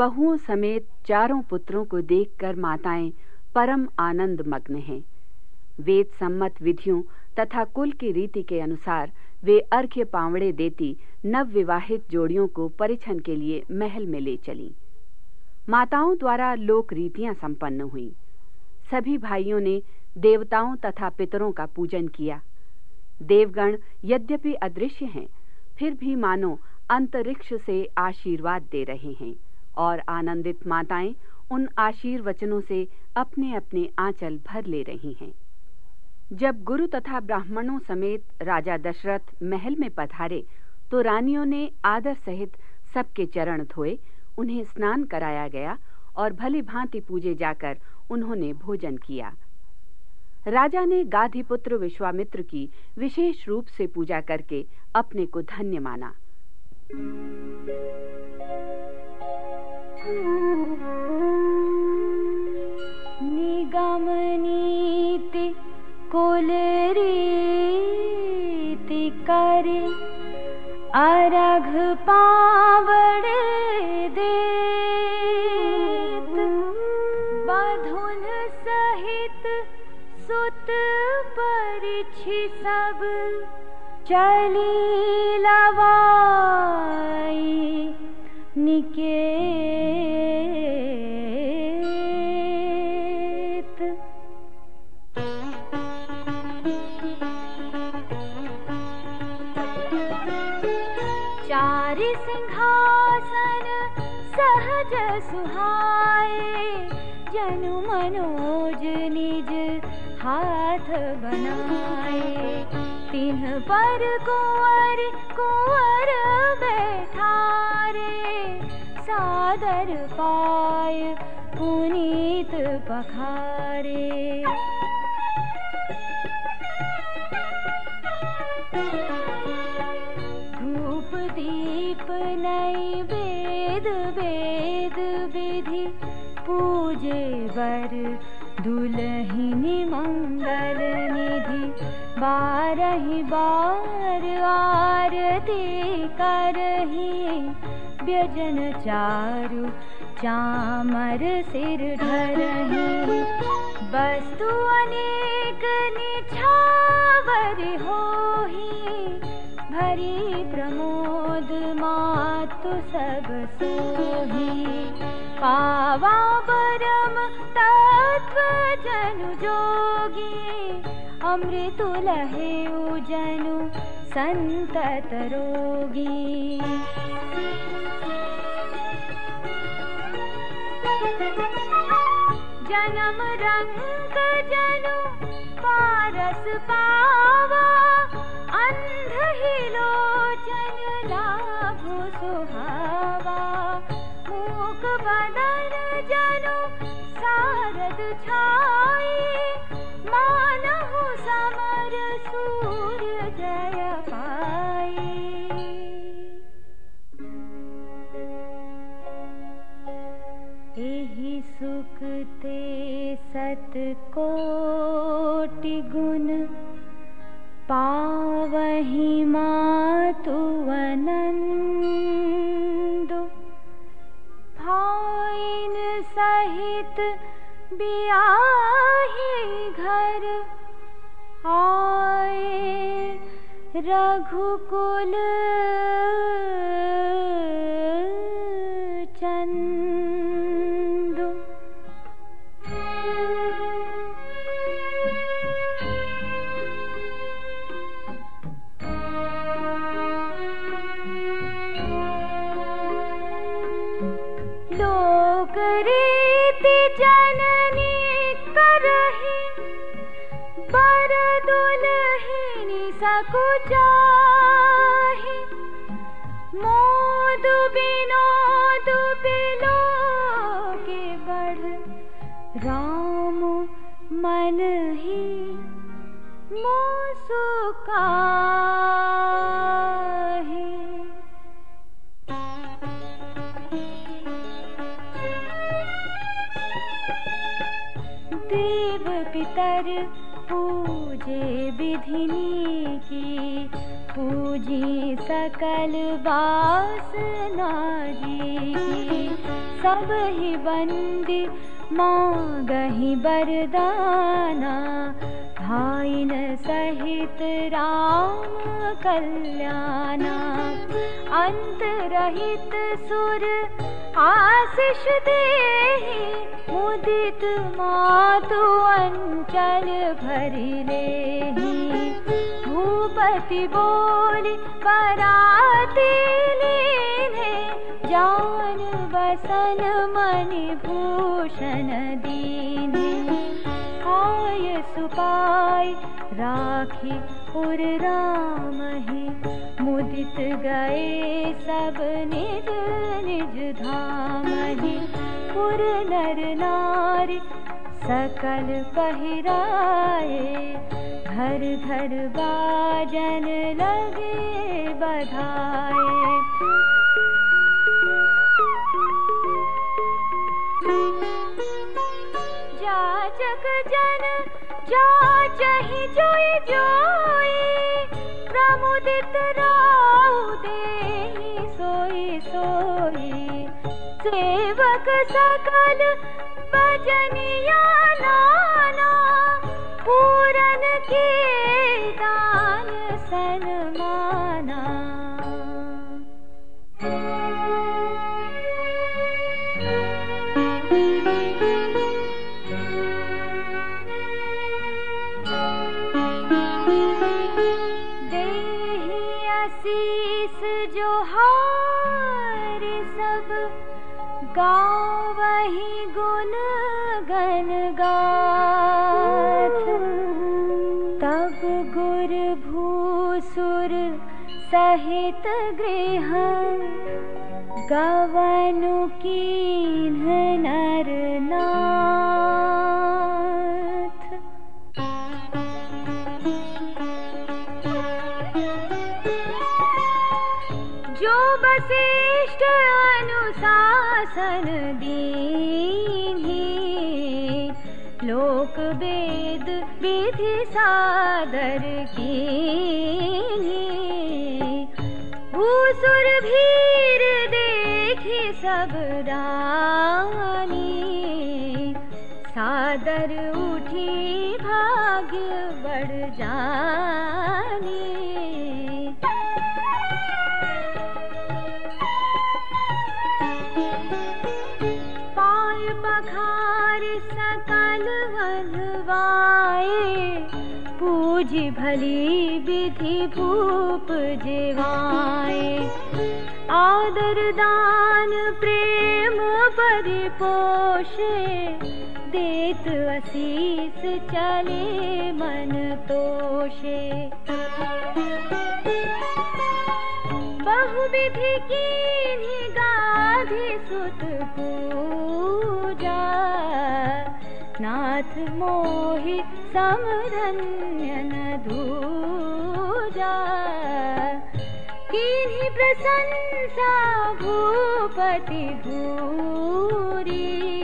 बहुओं समेत चारों पुत्रों को देखकर माताएं परम आनंद मग्न हैं। वेद सम्मत विधियों तथा कुल की रीति के अनुसार वे अर्घ्य पावड़े देती नवविवाहित जोड़ियों को परिछन के लिए महल में ले चलीं। माताओं द्वारा लोक रीतियां संपन्न हुईं। सभी भाइयों ने देवताओं तथा पितरों का पूजन किया। देवगण यद्यपि अदृश्य हैं, फिर भी मानो अंतरिक्ष से आशीर्वाद दे रहे हैं और आनंदित माताएं उन आशीर्वचनों से अपने अपने आंचल भर ले रही हैं। जब गुरु तथा ब्राह्मणों समेत राजा दशरथ महल में पधारे तो रानियों ने आदर सहित सबके चरण धोए, उन्हें स्नान कराया गया और भली भांति पूजे जाकर उन्होंने भोजन किया। राजा ने गाधिपुत्र विश्वामित्र की विशेष रूप से पूजा करके अपने को धन्य माना। निगम नीति कुल रीति करे अरघ पावड़े देत, बधुन सहित सुत परिछि सब चली लवाई निकेत। चारि सिंहासन सहज सुहाए, जनु मनोज निज हाथ बनाए। तिन्ह पर कुंवर कुंवर बैठारे, सादर पाय पुनीत पखारे। धूप दीप नैवेद वेद विधि, पूजे वर दुलहिनी मंगल निधि। बारहि बार आरती करही, व्यजन चारु चामर सिर धरही। वस्तु अनेक निछावर होही, भरी प्रमोद मातु सब सोही। पावा परम तत्व जनु जोगी, अमृत लहेउ जनु संतत रोगी। जन्म रंग जनु पारस पावा, अंध ही लोचन लाभु सुहावा। मूक बदन जनु सारद छाई, मानहु समर सूर्य जय पाई। एहि सुख ते सत कोटि गुण, पावहि मातु आनंद। भाइन सहित बियाहि घर, आए रघुकुल चंद। लोक रीति जननी करही, बर दुलहिनी सकुचाही। मोद विनोद बिलो के बढ़, राम मन ही मुस्काही। देव पितर पूजे विधिनी की, पूजी सकल वासना जी की। सब ही बंदी मांगहि वरदाना, भाइन सहित राम कल्याणा। अंत रहित सुर आशीष देहि, मुदित मातु अंचल भरि लेहि। भूपति बोलि बराती लीन्हे, जान बसन मणि भूषण दीन्हे। आय सुपाय राखी पुर रामहि, मुदित गए सब निज निज धामहि। पुर नर नारी सकल पहिराए, घर घर बाजन लगे बधाए। जाचक जन जाचहि जोई जोई, प्रमुदित राउ देहि सोई सोई। सेवक सकल भजनिया नाना, पूरन के दान सन्माना। देहि आशीष जोहार सब, गावहि गुण गण गाथ। तब गुर भूसुर सहित गृह, गवनु कीन्ह नर नाथ। जो वशिष्ठ अनुशासन दीन्हि, लोक वेद विधि सादर कीन्हि। भूसुर भीर देखि सब रानी, सादर उठी भाग्य बढ़ जानी। पाय पखार सकल वधवाए, पूजी भली विधि भूप जिवाए। आदर दान प्रेम परिपोषे, देत आशीष चले मन तोषे। बहुविधि कीन्हि गाधि सुत पूजा, नाथ मोहि समधन्य न दूजा। कीन्हि प्रशंसा भूपति भूरी,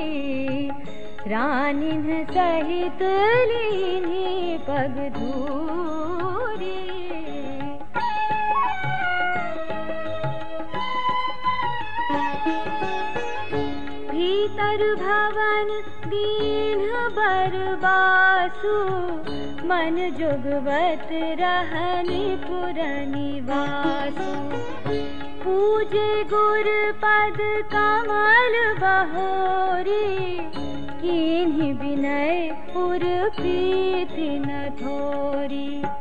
रानिन्ह सहित लीन्हि पग धूरी। भीतर भवन दीन्ह बरबासु, मन जुगवत रहनि पुर निवासु। पूजे गुर पद कमल बहोरी, कीन्हि विनय पुर प्रीति न थोरी।